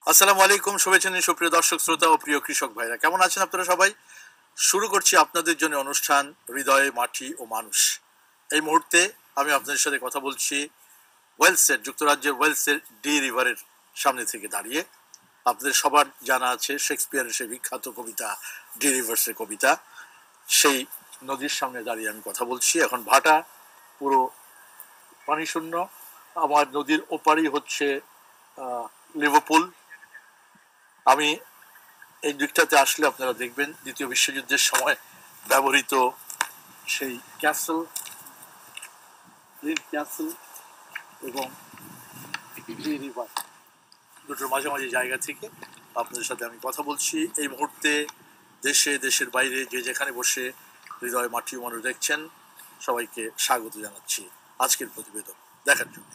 আসসালামু আলাইকুম, শুভেচ্ছা নিন সুপ্রিয় দর্শক শ্রোতা ও প্রিয় কৃষক ভাইরা, কেমন আছেন আপনারা সবাই? শুরু করছি আপনাদের জন্য অনুষ্ঠান হৃদয়ে মাটি ও মানুষ। এই মুহূর্তে আমি আপনাদের সাথে কথা বলছি ওয়েলসের, যুক্তরাজ্যের ওয়েলসের ডি রিভারের সামনে থেকে দাঁড়িয়ে। আপনাদের সবার জানা আছে শেক্সপিয়ারের সেই বিখ্যাত কবিতা ডি রিভার্সের কবিতা, সেই নদীর সামনে দাঁড়িয়ে আমি কথা বলছি। এখন ভাটা পুরো পানি শূন্য। আমার নদীর ওপারই হচ্ছে লিভারপুল। আমি এই দিকটাতে আসলে আপনারা দেখবেন দ্বিতীয় বিশ্বযুদ্ধের সময় ব্যবহৃত সেই ক্যাসেল, ক্যাসেল এবং রিভার দুটোর মাঝামাঝি জায়গা থেকে আপনাদের সাথে আমি কথা বলছি এই মুহূর্তে। দেশে দেশের বাইরে যে যেখানে বসে হৃদয় মাটি মানুষ দেখছেন, সবাইকে স্বাগত জানাচ্ছি আজকের প্রতিবেদন দেখার জন্য।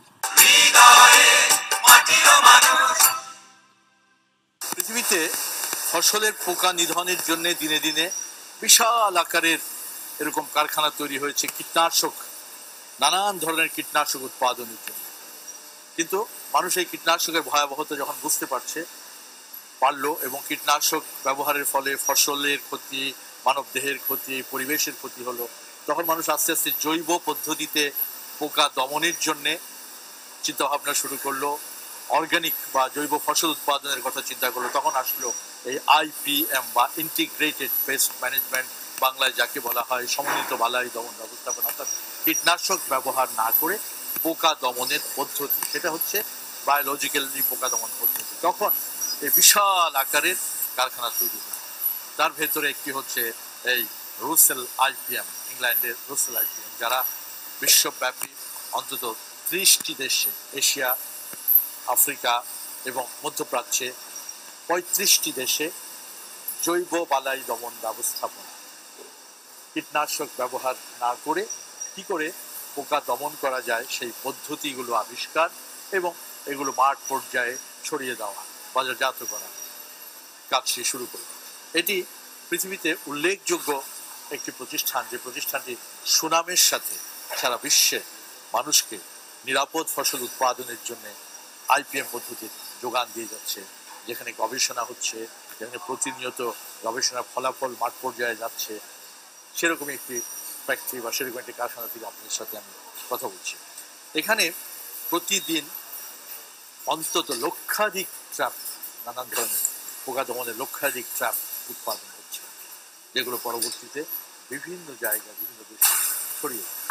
পৃথিবীতে ফসলের পোকা নিধনের জন্য দিনে দিনে বিশাল আকারের এরকম কারখানা তৈরি হয়েছে কীটনাশক, নানান ধরনের কীটনাশক উৎপাদনের জন্য। কিন্তু মানুষ এই কীটনাশকের ভয়াবহতা যখন বুঝতে পারলো এবং কীটনাশক ব্যবহারের ফলে ফসলের ক্ষতি, মানব দেহের ক্ষতি, পরিবেশের ক্ষতি হলো, তখন মানুষ আস্তে আস্তে জৈব পদ্ধতিতে পোকা দমনের জন্যে চিন্তা ভাবনা শুরু করলো, অর্গানিক বা জৈব ফসল উৎপাদনের কথা চিন্তা করলো। তখন আসলো এই IPM বা ইন্টিগ্রেটেড পেস্ট ম্যানেজমেন্ট, বাংলায় যাকে বলা হয় সমন্বিত বালাই দমন ব্যবস্থাপনা, অর্থাৎ কীটনাশক ব্যবহার না করে পোকা দমনের পদ্ধতি, সেটা হচ্ছে বায়োলজিক্যালি পোকা দমন পদ্ধতি। তখন এই বিশাল আকারের কারখানা তৈরি হয়। তার ভেতরে একটি হচ্ছে এই রুসেল IPM, ইংল্যান্ডের রুসেল IPM, যারা বিশ্বব্যাপী অন্তত 30টি দেশে, এশিয়া, আফ্রিকা এবং মধ্যপ্রাচ্যে 35টি দেশে জৈব বালাই দমন ব্যবস্থাপনা, কীটনাশক ব্যবহার না করে কি করে পোকা দমন করা যায় সেই পদ্ধতিগুলো আবিষ্কার এবং এগুলো মাঠ পর্যায়ে ছড়িয়ে দেওয়া, বাজারজাত করা কাজ শুরু করল। এটি পৃথিবীতে উল্লেখযোগ্য একটি প্রতিষ্ঠান, যে প্রতিষ্ঠানটি সুনামের সাথে সারা বিশ্বে মানুষকে নিরাপদ ফসল উৎপাদনের জন্য IPM পদ্ধতির যোগান দিয়ে যাচ্ছে, যেখানে গবেষণা হচ্ছে, যেখানে প্রতিনিয়ত গবেষণার ফলাফল মাঠ পর্যায়ে যাচ্ছে। সেরকম একটি ফ্যাক্টরি বা সেরকম একটি কারখানা থেকে আপনাদের সাথে আমি কথা বলছি। এখানে প্রতিদিন অন্তত লক্ষাধিক ট্র্যাপ, নানান ধরনের পোকা দমনের লক্ষাধিক ট্র্যাপ উৎপাদন হচ্ছে, যেগুলো পরবর্তীতে বিভিন্ন জায়গায় বিভিন্ন দেশে ছড়িয়ে যাচ্ছে।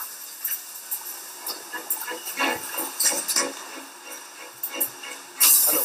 হ্যালো,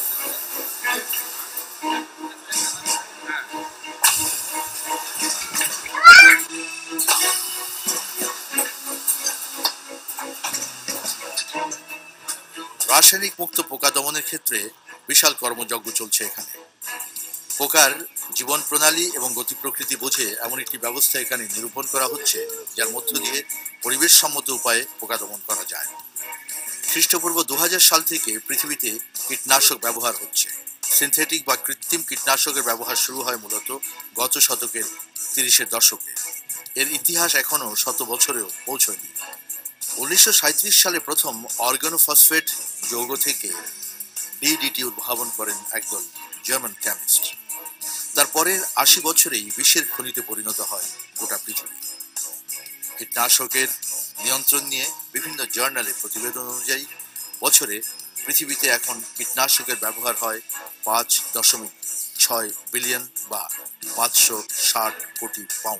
রাসায়নিক মুক্ত পোকা দমনের ক্ষেত্রে বিশাল কর্মযজ্ঞ চলছে এখানে। পোকার জীবন প্রণালী এবং গতি প্রকৃতি বুঝে এমন একটি ব্যবস্থা এখানে নিরূপণ করা হচ্ছে, যার মধ্য দিয়ে পরিবেশ সম্মত উপায়ে পোকা দমন করা যায়। খ্রিস্টপূর্ব 2000 সাল থেকে পৃথিবীতে কীটনাশক ব্যবহার হচ্ছে। সিনথেটিক বা কৃত্রিম কীটনাশকের ব্যবহার শুরু হয় মূলত গত শতকের 30-এর দশকে। এর ইতিহাস এখনো 100 বছরেও পৌঁছয়নি। 1937 সালে প্রথম অর্গানোফসফেট যৌগ থেকে DDT উদ্ভাবন করেন একদল জার্মান কেমিস্ট। তারপরের 80 বছরেই বিশ্বের খনিতে পরিণত হয় গোটা পৃথিবী। কীটনাশকের নিয়ন্ত্রণ নিয়ে বিভিন্ন জার্নালে প্রতিবেদন অনুযায়ী বছরে পৃথিবীতে এখন কীটনাশকের ব্যবহার হয় 5.6 বিলিয়ন বা 560 কোটি পাউন্ড।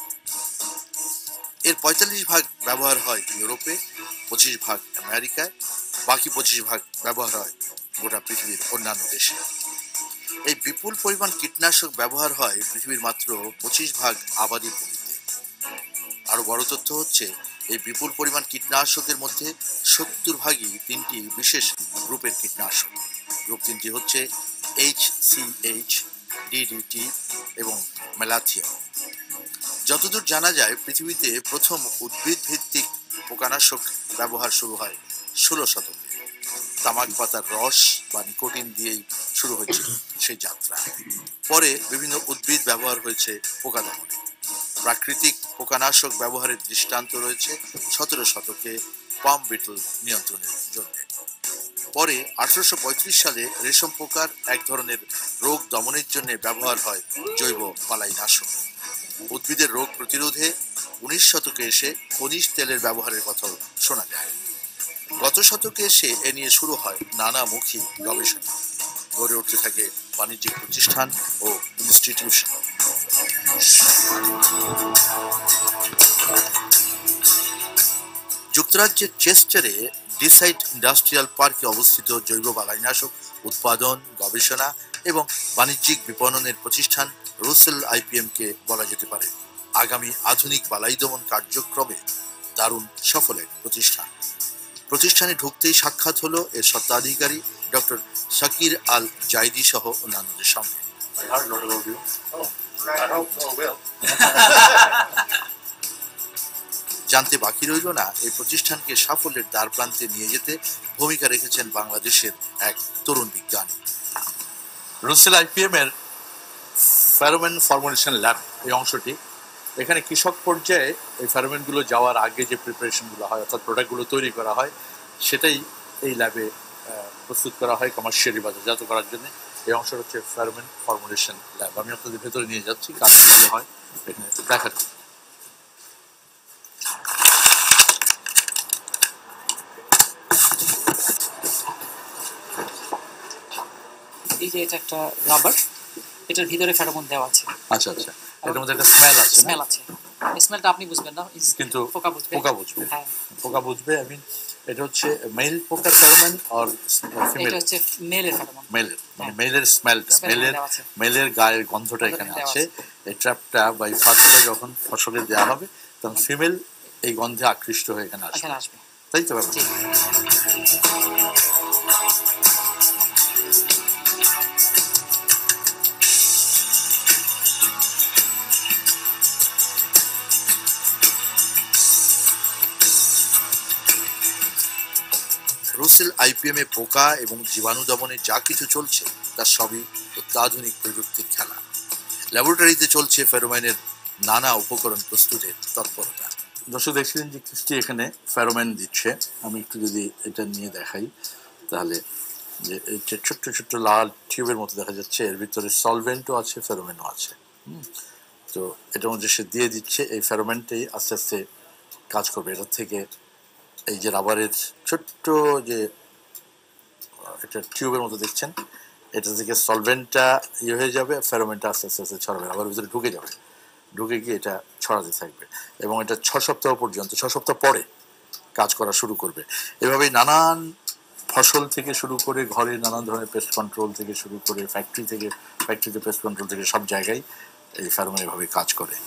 এর 45 ভাগ ব্যবহার হয় ইউরোপে, 25 ভাগ আমেরিকায়, বাকি 25 ভাগ ব্যবহার হয় গোটা পৃথিবীর অন্যান্য দেশে। এই বিপুল পরিমাণ কীটনাশক ব্যবহার হয় পৃথিবীর মাত্র 25 ভাগ আবাদি ভূমিতে। আরো বড় তথ্য হচ্ছে, এই বিপুল পরিমাণ কীটনাশকের মধ্যে 70 ভাগই 3টি বিশেষ গ্রুপের কীটনাশক। গ্রুপ 3টি হচ্ছে HCH, DDT এবং ম্যালাথিয়ন। যতদূর জানা যায়, পৃথিবীতে প্রথম উদ্ভিদ ভিত্তিক পোকানাশক ব্যবহার শুরু হয় 16 শতকে। তামাক পাতার রস বা নিকোটিন দিয়েই শুরু হয়েছিল সেই যাত্রা। পরে বিভিন্ন উদ্ভিদ ব্যবহার হয়েছে পোকা দমনে। প্রাকৃতিক পোকানাশক ব্যবহারের দৃষ্টান্ত রয়েছে 17 শতকে পাম বিটল নিয়ন্ত্রণের জন্য। পরে 1835 সালে রেশম পোকার এক ধরনের রোগ দমনের জন্য ব্যবহার হয় জৈব বালাইনাশক। উদ্ভিদের রোগ প্রতিরোধে 19 শতকে এসে খনিজ তেলের ব্যবহারের কথাও শোনা যায়। গত শতকে এসে এ নিয়ে শুরু হয় নানামুখী গবেষণা, গড়ে উঠতে থাকে বাণিজ্যিক প্রতিষ্ঠান ও ইনস্টিটিউশন। যুক্তরাজ্যের চেস্টারে ডিসাইড ইন্ডাস্ট্রিয়াল পার্কে অবস্থিত জৈব বালাইনাশক উৎপাদন, গবেষণা এবং বাণিজ্যিক বিপণনের প্রতিষ্ঠান রুসেল আইপিএমকে বলা যেতে পারে আগামী আধুনিক বালাই দমন কার্যক্রমে দারুণ সফল এক প্রতিষ্ঠান। প্রতিষ্ঠানে ঢুকতেই সাক্ষাৎ হলো এর স্বত্বাধিকারী ডক্টর শাকির আল জাইদি সহ অন্যান্যদের সঙ্গে। জানতে বাকি রইল না এই প্রতিষ্ঠানকে সাফল্যের দ্বার প্রান্তে নিয়ে যেতে ভূমিকা রেখেছেন বাংলাদেশের এক তরুণ বিজ্ঞানী। রুসেল আইপিএম এর ফেরোমেন ফর্মুলেশন ল্যাব এই অংশটি, এখানে কৃষক পর্যায়ে এই ফেরোমেনগুলো যাওয়ার আগে যে প্রিপারেশনগুলো হয় অর্থাৎ প্রোডাক্টগুলো তৈরি করা হয় সেটাই এই ল্যাবে প্রস্তুত করা হয় কমার্শিয়ালি বাজারজাত করার জন্য। এই অংশটা হচ্ছে ফেরোমেন ফর্মুলেশন ল্যাব। আমি আপনাদের ভেতরে নিয়ে যাচ্ছি, কাজ ভালো হয় এখানে দেখাচ্ছি। এই যে এটা একটা রাবার, এটার ভিতরে ফেরোমন দেওয়া আছে। আচ্ছা আচ্ছা, এটার মধ্যে একটা স্মেল আছে। স্মেল আছে, স্মেলটা আপনি বুঝবেন না কিন্তু পোকা বুঝবে। পোকা বুঝবে, হ্যাঁ পোকা বুঝবে। আই মিন এটা হচ্ছে মেল পোকার ফেরোমন আর ফিমেল? এটা হচ্ছে মেলের ফেরোমন। মেলের, মানে মেলের স্মেলটা, মেলের গায়ের গন্ধটা এখানে আছে। এই ট্র্যাপটা বা এই ফাঁদটা যখন ফসলে দেওয়া হবে তখন ফিমেল এই গন্ধে আকৃষ্ট হয়ে এখানে আসবে, তাই তো ব্যাপার? রুসেল আইপিএম এ পোকা এবং জীবাণু দমনে যা কিছু চলছে তার সবই অত্যাধুনিক প্রযুক্তির খেলা। ল্যাবরেটরিতে চলছে ফেরোমেনের নানা উপকরণ প্রস্তুতের তৎপরতা। দর্শক দেখছিলেন যে কৃষ্টি এখানে ফেরোমেন দিচ্ছে। আমি একটু যদি এটা নিয়ে দেখাই তাহলে যে এটা ছোট্ট ছোট্ট লাল টিউবের মতো দেখা যাচ্ছে, এর ভিতরে সলভেন্টও আছে, ফেরোমেনও আছে। তো এটার মধ্যে সে দিয়ে দিচ্ছে, এই ফেরোমেনটাই আস্তে আস্তে কাজ করবে। এটার থেকে এই যে রাবারের ছোট্ট যে একটা টিউবের মতো দেখছেন, এটা থেকে সলভেন্টটা হয়ে যাবে, ফেরোমেনটা আস্তে আস্তে আস্তে ছড়াবে, রাবারের ভিতরে ঢুকে যাবে, ঢুকে গিয়ে এটা ছড়াতে থাকবে এবং এটা 6 সপ্তাহ পর্যন্ত, 6 সপ্তাহ পরে কাজ করা শুরু করবে। এভাবেই নানান ফসল থেকে শুরু করে ঘরে নানান ধরনের পেস্ট কন্ট্রোল থেকে শুরু করে ফ্যাক্টরিতে পেস্ট কন্ট্রোল থেকে সব জায়গায় এই ফেরোমেন এভাবে কাজ করে।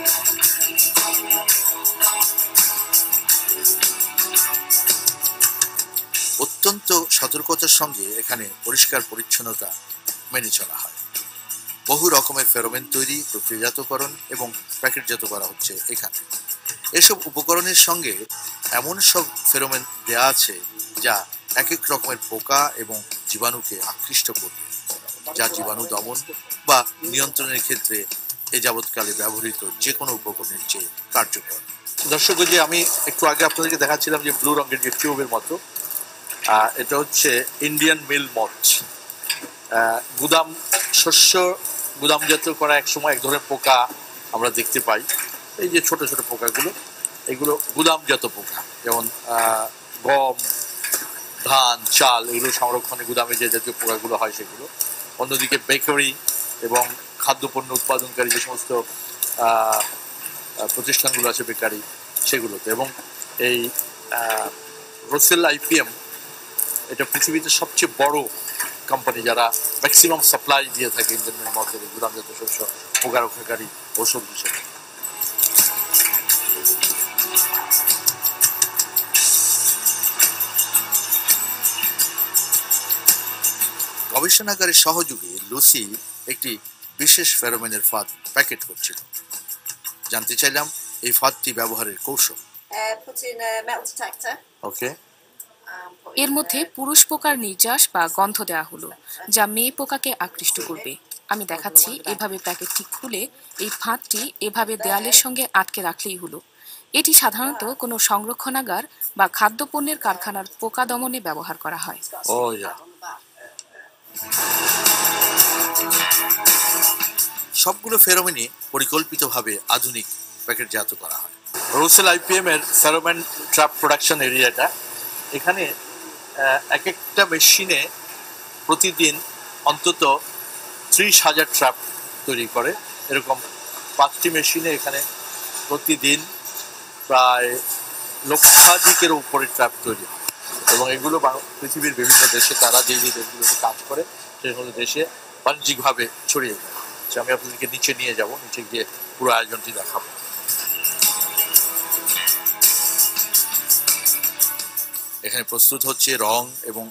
অত্যন্ত সতর্কতার সঙ্গে এখানে পরিষ্কার পরিচ্ছন্নতা মেনে চলা হয়। বহু রকমের ফেরোমেন তৈরি, প্রক্রিয়াজাতকরণ এবং প্যাকেটজাত করা হচ্ছে এখানে। এসব উপকরণের সঙ্গে এমন সব ফেরোমেন দেয়া আছে যা এক এক রকমের পোকা এবং জীবাণুকে আকৃষ্ট করবে, যা জীবাণু দমন বা নিয়ন্ত্রণের ক্ষেত্রে এ যাবৎকালে ব্যবহৃত যে কোনো উপকরণের চেয়ে কার্যকর। দর্শক, যে আমি একটু আগে আপনাদেরকে দেখাচ্ছিলাম যে ব্লু রঙের যে টিউবের মতো, এটা হচ্ছে ইন্ডিয়ান মিল মথ। গুদাম শস্য গুদামজাত করা এক সময় এক ধরনের পোকা আমরা দেখতে পাই। এই যে ছোট ছোট পোকাগুলো, এগুলো গুদামজাত পোকা, যেমন গম, ধান, চাল, এগুলো সংরক্ষণে গুদামে যে জাতীয় পোকাগুলো হয় সেগুলো। অন্যদিকে বেকারি এবং খাদ্যপণ্য উৎপাদনকারী যে সমস্ত প্রতিষ্ঠানগুলো আছে বেকারি, সেগুলোতে। এবং এই রুসেল আইপিএম এটা পৃথিবীতে সবচেয়ে বড় কোম্পানি যারা ম্যাক্সিমাম সাপ্লাই দিয়ে থাকে ইন্ডিয়ান মধ্যে গুদামজাত শস্য পোকা রক্ষাকারী ঔষধ হিসেবে। গবেষণাগারের সহযোগী লুসি একটি বিশেষ ফেরোমেনের ফাঁদ প্যাকেট করছিল। জানতে চাইলাম এই ফাঁদটি ব্যবহারের কৌশল। ওকে, এর মধ্যে পুরুষ পোকার নির্যাস বা গন্ধ দেওয়া হলো, যা মেয়ে পোকাকে আকৃষ্ট করবে। আমি দেখাচ্ছি, এভাবে প্যাকেটটি খুলে এই ফাঁদটি এভাবে দেয়ালের সঙ্গে আটকে রাখলেই হলো। এটি সাধারণত কোনো সংরক্ষণাগার বা খাদ্যপণ্যের কারখানার পোকা দমনে ব্যবহার করা হয়। ও ইয়া, সবগুলো ফেরোমেনই পরিকল্পিতভাবে আধুনিক প্যাকেটজাত করা হয়। রুসেল আইপিএম এর ফেরোমেন ট্র্যাপ প্রোডাকশন এরিয়াটা, এখানে এক একটা মেশিনে প্রতিদিন অন্তত 30,000 ট্র্যাপ তৈরি করে। এরকম 5টি মেশিনে এখানে প্রতিদিন প্রায় লক্ষাধিকের উপরে ট্র্যাপ তৈরি হয় এবং এগুলো পৃথিবীর বিভিন্ন দেশে, তারা যে যে দেশগুলোতে কাজ করে সেগুলো দেশে বাণিজ্যিকভাবে ছড়িয়ে যায়। আমি আপনাদেরকে নিচে নিয়ে যাব, নিচে গিয়ে পুরো আয়োজনটি দেখাবো। এখানে প্রস্তুত হচ্ছে রং এবং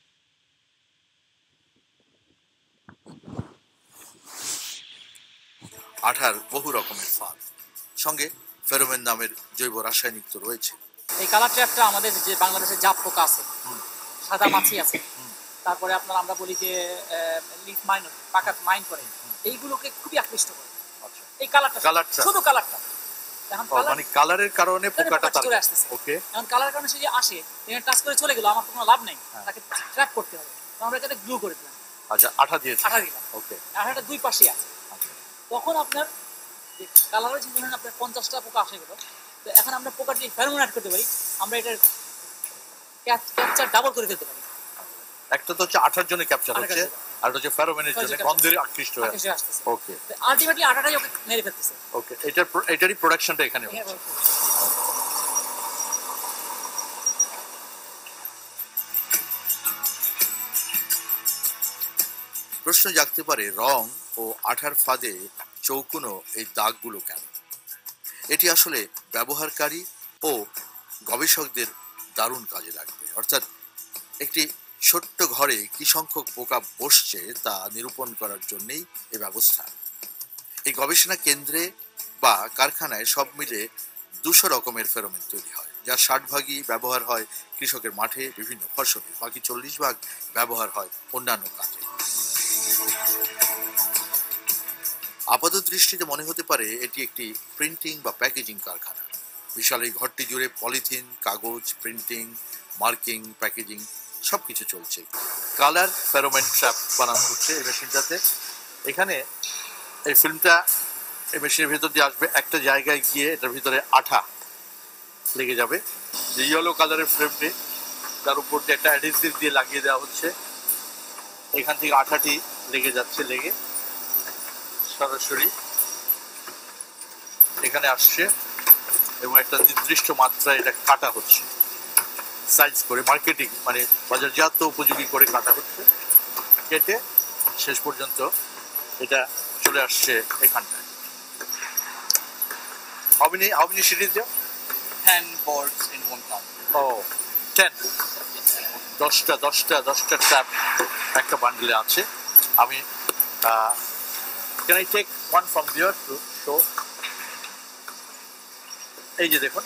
আঠার বহু রকমের ফাঁদ, সঙ্গে ফেরোমেন নামের জৈব রাসায়নিক তো রয়েছে। এই কালার ট্র্যাপটা আমাদের যে বাংলাদেশে জাপ পোকা আছে, সাদা মাছি আছে, তারপরে আপনার আমরা বলি যে লিফ মাইন, পাকা মাইন করে, এইগুলোকে খুবই আকৃষ্ট করে। এই কালারটা, শুধু কালারটা, এখন মানে কালারের কারণে পোকাটা চলে আসতেছে। ওকে, এখন কালারের কারণে সে যে আসে, এখানে টাচ করে চলে গেল, আমার কোনো লাভ নেই, তাকে ট্র্যাপ করতে হবে। আমরা এটাতে গ্লু করে দিলাম। আচ্ছা, আঠা দিলাম। ওকে, আঠাটা দুই পাশেই আছে। তখন আপনার যে কালারের যে ধরেন আপনার 50টা পোকা আসে গেল, তো এখন আমরা পোকার যে ফেরোমোন অ্যাড করতে পারি, আমরা এটার ক্যাপচার ডাবল করে ফেলতে পারি। একটা তো হচ্ছে আঠার জন্য ক্যাপচার হচ্ছে, আর হচ্ছে ফেরোমেনের জন্য গন্ধের আকৃষ্ট হয়ে আসছে। ওকে, আলটিমেটলি আঠাটাই ওকে মেরে ফেলতেছে। ওকে, এটারই প্রোডাকশনটা এখানে হচ্ছে। প্রশ্ন জাগতে পারে, রং ও আঠার ফাঁদে চৌকুনো এই দাগগুলো কেন? এটি আসলে ব্যবহারকারী ও গবেষকদের দারুণ কাজে লাগবে। অর্থাৎ একটি ছোট্ট ঘরে কি সংখ্যক পোকা বসছে তা নিরূপণ করার জন্যই এ ব্যবস্থা। এই গবেষণা কেন্দ্রে বা কারখানায় সব মিলে 200 রকমের ফেরোমেন তৈরি হয়, যার 60 ভাগই ব্যবহার হয় কৃষকের মাঠে বিভিন্ন ফসলে, বাকি 40 ভাগ ব্যবহার হয় অন্যান্য কাজে। আপাত দৃষ্টিতে মনে হতে পারে এটি একটি প্রিন্টিং বা প্যাকেজিং কারখানা। বিশাল এই ঘরটি জুড়ে পলিথিন, কাগজ, প্রিন্টিং, মার্কিং, প্যাকেজিং সবকিছু চলছে। কালার ফেরোমেন ট্র্যাপ বানানো হচ্ছে এই মেশিনটাতে। এখানে এই ফিল্মটা এই মেশিনের ভিতর দিয়ে আসবে, একটা জায়গায় গিয়ে এটার ভিতরে আঠা লেগে যাবে, যে ইয়েলো কালারের ফ্রেমটি, তার উপর দিয়ে একটা অ্যাডহেসিভ দিয়ে লাগিয়ে দেওয়া হচ্ছে। এখান থেকে আঠাটি লেগে যাচ্ছে, লেগে সরাসরি এখানে আসছে এবং একটা নির্দিষ্ট মাত্রায় এটা কাটা হচ্ছে, সাইজ করে, মার্কেটিং মানে বাজারজাত উপযোগী করে কাটা হচ্ছে। কেটে শেষ পর্যন্ত এটা চলে আসছে এখানটায়। How many sheets there? 10 boards in one cup. Oh, 10. 10টা ট্র্যাপ একটা বান্ডেলে আছে। আমি can I take one from there to show? এই যে দেখুন,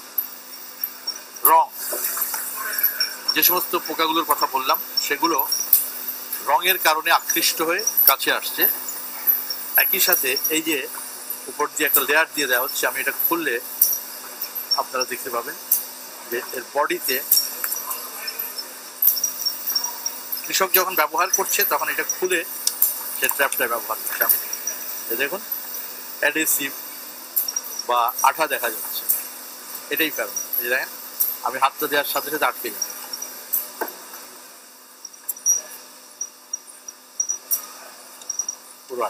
রং, যে সমস্ত পোকাগুলোর কথা বললাম সেগুলো রঙের কারণে আকৃষ্ট হয়ে কাছে আসছে। একই সাথে এই যে উপর দিয়ে একটা লেয়ার দিয়ে দেওয়া হচ্ছে, আমি এটা খুললে আপনারা দেখতে পাবেন যে এর বডিতে কৃষক যখন ব্যবহার করছে তখন এটা খুলে সে ট্র্যাপটা ব্যবহার করছে। আমি দেখুন অ্যাডহেসিভ বা আঠা দেখা যাচ্ছে, এটাই কারণ। এই দেখেন আমি হাতটা দেওয়ার সাথে সাথে আটকে যাবে, পুরো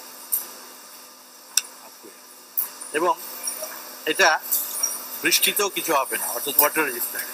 এবং এটা বৃষ্টিতেও কিছু হবে না, অর্থাৎ ওয়াটার রেজিস্ট্যান্ট।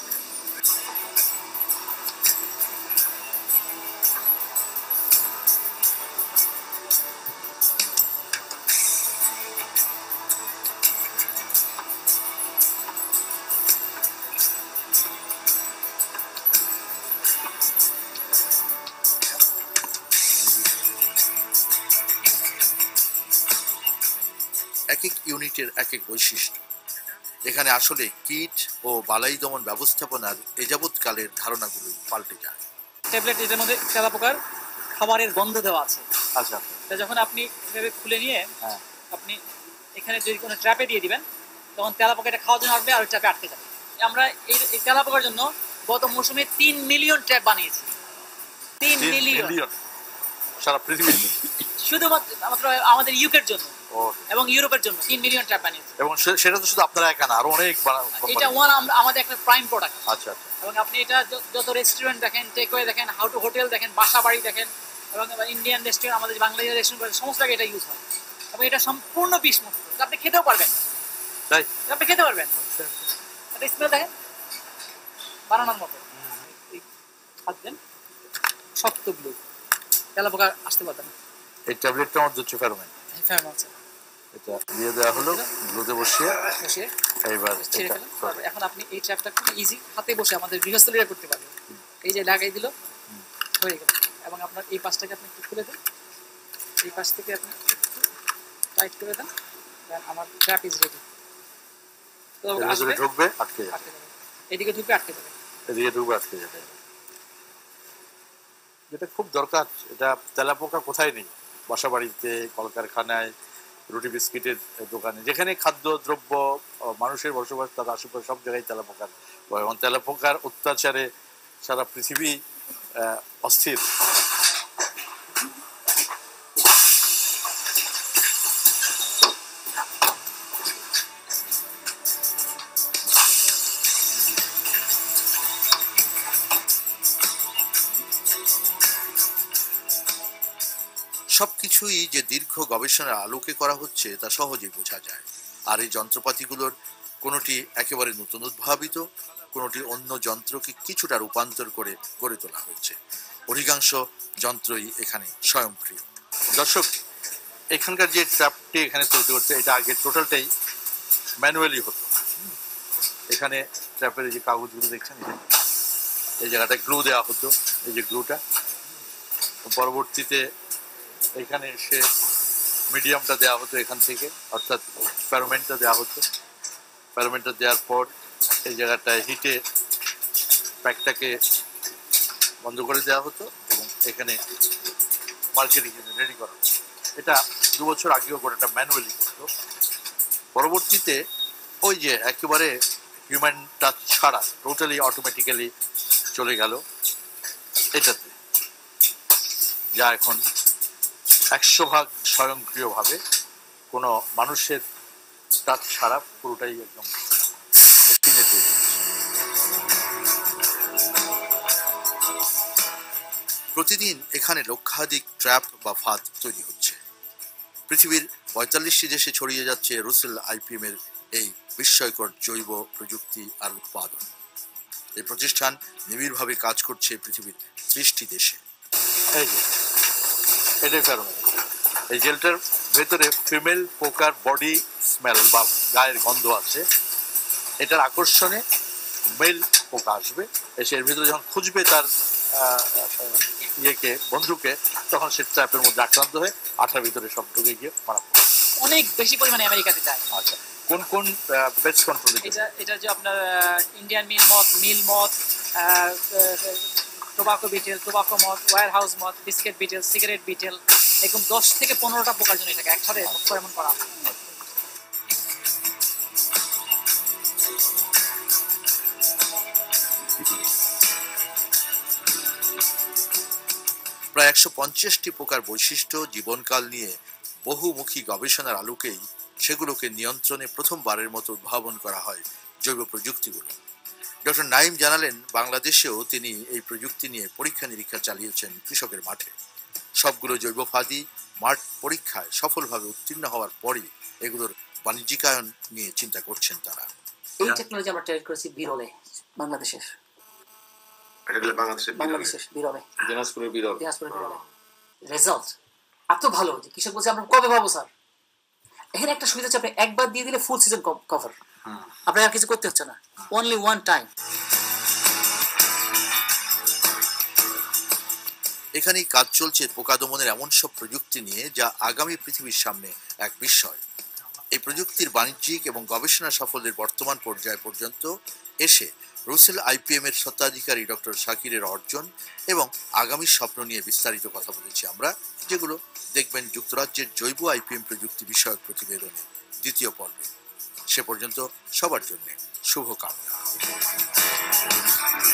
এক এক ইউনিটের এক এক বৈশিষ্ট্য। এখানে আসলে কীট ও বালাই দমন ব্যবস্থাপনার এযাবৎকালের ধারণাগুলো পাল্টে যায়। ট্যাবলেট, এটার মধ্যে তেলাপোকার খাবারের গন্ধ দেওয়া আছে। আচ্ছা, যখন আপনি এভাবে খুলে নিয়ে আপনি এখানে যদি কোনো ট্র্যাপে দিয়ে দিবেন, তখন তেলাপোকাটা খাওয়ার জন্য আসবে আর ওই ট্র্যাপে আটকে যাবে। আমরা এই তেলাপোকার জন্য গত মৌসুমে 3 মিলিয়ন ট্র্যাপ বানিয়েছি। 3 মিলিয়ন সারা পৃথিবীর শুধুমাত্র আমাদের ইউকের জন্য এবং ইউরোপের জন্য 3 মিলিয়ন ট্র্যাপ বানিয়েছি। এবং সেটা তো শুধু আপনারা একা না, আরো অনেক এটা আমাদের একটা প্রাইম প্রোডাক্ট। আচ্ছা আচ্ছা। এবং আপনি এটা যত রেস্টুরেন্ট দেখেন, টেকওয়ে দেখেন, হাউ টু হোটেল দেখেন, বাসা বাড়ি দেখেন, এবং ইন্ডিয়ান রেস্টুরেন্ট, আমাদের বাংলাদেশি রেস্টুরেন্ট, সমস্ত জায়গায় এটা ইউজ হয়। এবং এটা সম্পূর্ণ বিষমুক্ত, আপনি খেতেও পারবেন। তাই আপনি খেতে পারবেন। এটা স্মেল দেখেন বানানোর মতো। হাত দেন, শক্ত গ্লু, তেলাপোকা আসতে পারবে না। এই ট্যাবলেটটার মধ্যে হচ্ছে ফেরোমন। ফেরোমন আছে, এটা দিয়ে দেওয়া হলো গ্লুতে বসিয়ে। এইবার ছেড়ে ফেলেন। এখন আপনি এই ট্র্যাপটা খুব ইজি হাতে বসে আমাদের গৃহস্থলীরা করতে পারবেন। এই যে লাগাই দিল, হয়ে গেল। এবং আপনার এই পাশটাকে আপনি একটু খুলে দেন, এই পাশ থেকে আপনি একটু টাইট করে দেন, আমার ট্র্যাপ ইজ রেডি। তো আসবে, ঢুকবে, আটকে যাবে, এদিকে ঢুকবে, আটকে যাবে, এদিকে ঢুকবে, আটকে যাবে। যেটা খুব দরকার, এটা তেলাপোকা কোথায় নেই? বাসা বাড়িতে, কলকারখানায়, রুটি বিস্কিটের দোকানে, যেখানে খাদ্য দ্রব্য মানুষের বসবাস, তার আশেপাশে সব জায়গায় তেলাপোকার ভয়। এবং তেলাপোকার অত্যাচারে সারা পৃথিবী অস্থির। সবকিছুই যে দীর্ঘ গবেষণার আলোকে করা হচ্ছে তা সহজেই বোঝা যায়। আর এই যন্ত্রপাতিগুলোর কোনোটি একেবারে নতুন উদ্ভাবিত, কোনোটি অন্য যন্ত্রকে কিছুটা রূপান্তর করে গড়ে তোলা হয়েছে। অধিকাংশ যন্ত্রই এখানে স্বয়ংক্রিয়। দর্শক, এখানকার যে ট্র্যাপটি এখানে তৈরি করছে, এটা আগে টোটালটাই ম্যানুয়ালি হতো। এখানে ট্র্যাপের যে কাগজগুলো দেখছেন, এই জায়গাটা গ্লু দেওয়া হতো, এই যে গ্লুটা। পরবর্তীতে এখানে এসে মিডিয়ামটা দেওয়া হতো এখান থেকে, অর্থাৎ ফেরোমেনটা দেওয়া হতো। ফেরোমেনটা দেওয়ার পর এই জায়গাটায় হিটে প্যাকটাকে বন্ধ করে দেওয়া হতো এবং এখানে মার্কেটিং রেডি করা হতো। এটা 2 বছর আগেও গোটাটা ম্যানুয়ালি করতো। পরবর্তীতে ওই যে একেবারে হিউম্যান টাচ ছাড়া টোটালি অটোমেটিক্যালি চলে গেল এটাতে, যা এখন 100% স্বয়ংক্রিয়ভাবে কোনো মানুষের টাচ ছাড়া পুরোটাই একদম মেশিনে তৈরি হচ্ছে। প্রতিদিন এখানে লক্ষাধিক ট্র্যাপ বা ফাঁদ তৈরি হচ্ছে। পৃথিবীর 45টি দেশে ছড়িয়ে যাচ্ছে রুসেল আইপিএম এর এই বিস্ময়কর জৈব প্রযুক্তি আর উৎপাদন। এই প্রতিষ্ঠান নিবিড়ভাবে কাজ করছে পৃথিবীর 30টি দেশে। এই যে এটাই ফেরোমন। এই জেলটার ভেতরে ফিমেল পোকার বডি স্মেল বা গায়ের গন্ধ আছে। এটার আকর্ষণে মেল পোকা আসবে, এসে এর ভিতরে যখন খুঁজবে তার বন্ধুকে, তখন সে ট্র্যাপের মধ্যে আক্রান্ত হয়ে আঠার ভিতরে সব ঢুকে গিয়ে মারা পড়ে। অনেক বেশি পরিমাণে আমেরিকাতে যায়। আচ্ছা, কোন কোন পেস্ট কন্ট্রোল? এটা যে আপনার Indian meal moth, tobacco beetle, tobacco moth, warehouse moth, biscuit beetle, cigarette beetle, এরকম 10 থেকে 15টা পোকার জন্য এটাকে একসাথে এমন করা। প্রায় 150টি পোকার বৈশিষ্ট্য, জীবনকাল নিয়ে বহুমুখী গবেষণার আলোকেই সেগুলোকে নিয়ন্ত্রণে প্রথমবারের মতো উদ্ভাবন করা হয় জৈব প্রযুক্তিগুলো। ডক্টর নাইম জানালেন, বাংলাদেশেও তিনি এই প্রযুক্তি নিয়ে পরীক্ষা নিরীক্ষা চালিয়েছেন কৃষকের মাঠে। সবগুলো জৈব ফাঁদি মাঠ পরীক্ষায় সফলভাবে উত্তীর্ণ হওয়ার পরই এগুলোর বাণিজ্যিকায়ন নিয়ে চিন্তা করছেন তারা। এই টেকনোলজি আমরা ট্রাই করেছি বিরলে, বাংলাদেশের বিরলে, দিনাজপুরের বিরল। রেজাল্ট এত ভালো যে কৃষক বলছে আমরা কবে পাবো স্যার। এখানে একটা সুবিধা হচ্ছে, আপনি একবার দিয়ে দিলে ফুল সিজন কভার, আপনার আর কিছু করতে হচ্ছে না, অনলি ওয়ান টাইম। এখানেই কাজ চলছে পোকা দমনের এমন সব প্রযুক্তি নিয়ে যা আগামী পৃথিবীর সামনে এক বিস্ময়। এই প্রযুক্তির বাণিজ্যিক এবং গবেষণা সাফল্যের বর্তমান পর্যায় পর্যন্ত এসে রুসেল আইপিএম এর স্বত্বাধিকারী ডক্টর শাকিরের অর্জন এবং আগামী স্বপ্ন নিয়ে বিস্তারিত কথা বলেছি আমরা, যেগুলো দেখবেন যুক্তরাজ্যের জৈব আইপিএম প্রযুক্তি বিষয়ক প্রতিবেদনের 2য় পর্বে। সে পর্যন্ত সবার জন্য শুভকামনা।